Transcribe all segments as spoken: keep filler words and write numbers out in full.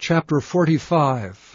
Chapter forty-five.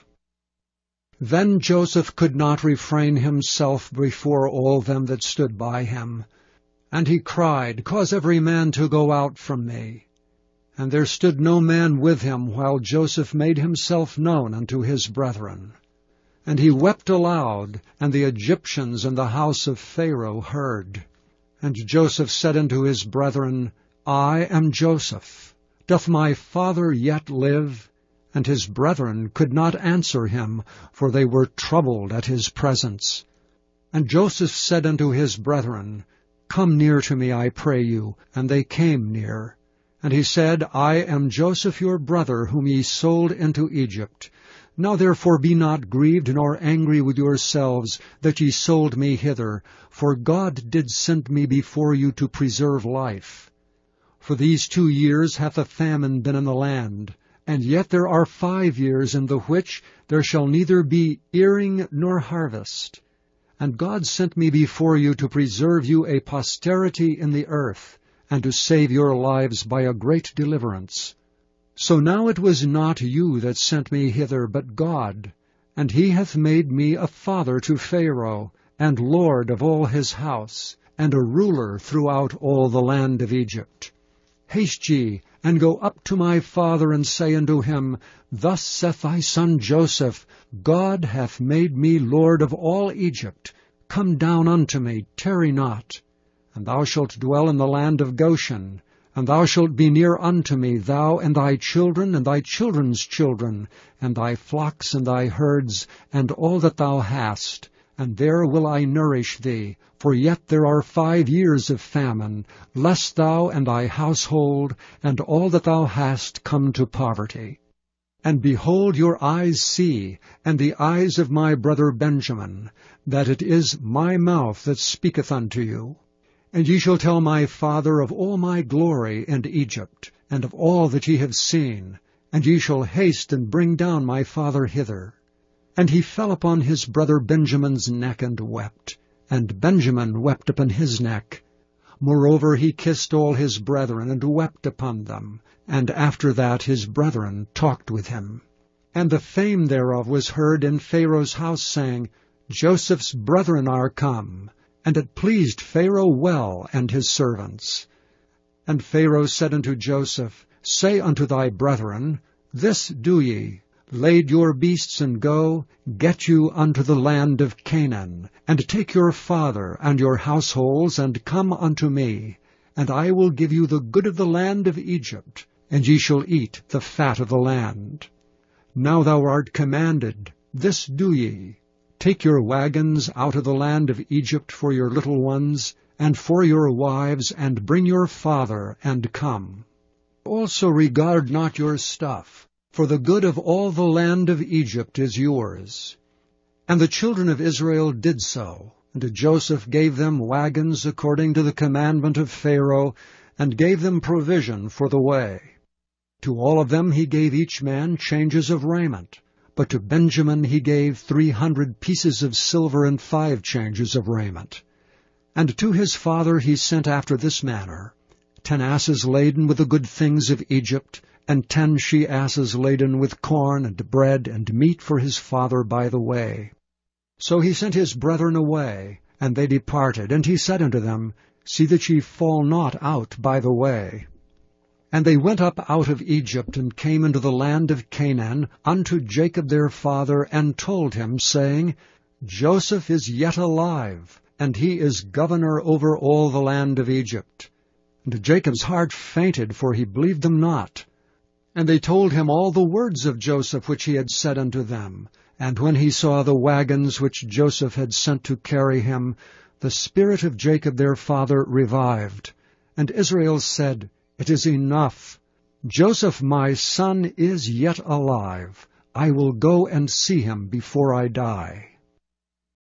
Then Joseph could not refrain himself before all them that stood by him. And he cried, Cause every man to go out from me. And there stood no man with him, while Joseph made himself known unto his brethren. And he wept aloud, and the Egyptians in the house of Pharaoh heard. And Joseph said unto his brethren, I am Joseph. Doth my father yet live? And his brethren could not answer him, for they were troubled at his presence. And Joseph said unto his brethren, Come near to me, I pray you. And they came near. And he said, I am Joseph your brother, whom ye sold into Egypt. Now therefore be not grieved nor angry with yourselves, that ye sold me hither, for God did send me before you to preserve life. For these two years hath a famine been in the land, and yet there are five years in the which there shall neither be earing nor harvest. And God sent me before you to preserve you a posterity in the earth, and to save your lives by a great deliverance. So now it was not you that sent me hither, but God, and he hath made me a father to Pharaoh, and lord of all his house, and a ruler throughout all the land of Egypt. Haste ye, and go up to my father, and say unto him, Thus saith thy son Joseph, God hath made me lord of all Egypt. Come down unto me, tarry not. And thou shalt dwell in the land of Goshen, and thou shalt be near unto me, thou and thy children, and thy children's children, and thy flocks and thy herds, and all that thou hast. And there will I nourish thee, for yet there are five years of famine, lest thou and thy household, and all that thou hast, come to poverty. And behold, your eyes see, and the eyes of my brother Benjamin, that it is my mouth that speaketh unto you. And ye shall tell my father of all my glory in Egypt, and of all that ye have seen, and ye shall haste and bring down my father hither. And he fell upon his brother Benjamin's neck and wept, and Benjamin wept upon his neck. Moreover he kissed all his brethren, and wept upon them, and after that his brethren talked with him. And the fame thereof was heard in Pharaoh's house, saying, Joseph's brethren are come. And it pleased Pharaoh well, and his servants. And Pharaoh said unto Joseph, Say unto thy brethren, This do ye, Lade your beasts and go, get you unto the land of Canaan, and take your father and your households, and come unto me, and I will give you the good of the land of Egypt, and ye shall eat the fat of the land. Now thou art commanded, this do ye, take your wagons out of the land of Egypt for your little ones, and for your wives, and bring your father, and come. Also regard not your stuff, for the good of all the land of Egypt is yours. And the children of Israel did so, and Joseph gave them wagons according to the commandment of Pharaoh, and gave them provision for the way. To all of them he gave each man changes of raiment, but to Benjamin he gave three hundred pieces of silver and five changes of raiment. And to his father he sent after this manner, ten asses laden with the good things of Egypt, and ten she-asses laden with corn and bread and meat for his father by the way. So he sent his brethren away, and they departed, and he said unto them, See that ye fall not out by the way. And they went up out of Egypt, and came into the land of Canaan, unto Jacob their father, and told him, saying, Joseph is yet alive, and he is governor over all the land of Egypt. And Jacob's heart fainted, for he believed them not. And they told him all the words of Joseph which he had said unto them. And when he saw the wagons which Joseph had sent to carry him, the spirit of Jacob their father revived. And Israel said, It is enough. Joseph my son is yet alive. I will go and see him before I die.